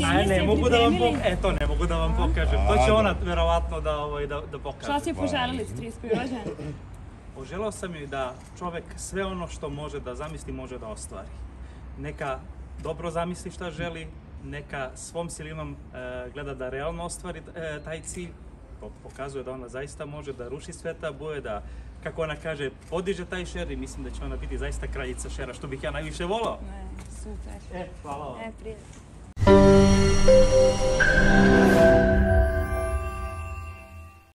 Ne mogu da vam pokažem, ne mogu da vam pokažem. To će ona verovatno da pokaže. Šta si poželili s 31. rođendan? Poželao sam joj da čovek sve ono što može da zamisli, može da ostvari. Neka dobro zamisli šta želi, neka svom silinom gleda da realno ostvari taj cilj. Pokazuje da ona zaista može da ruši sve tabue, da, kako ona kaže, podiže taj šer i mislim da će ona biti zaista kraljica šera, što bih ja najviše volao. Super. Hvala vam. Prijatno.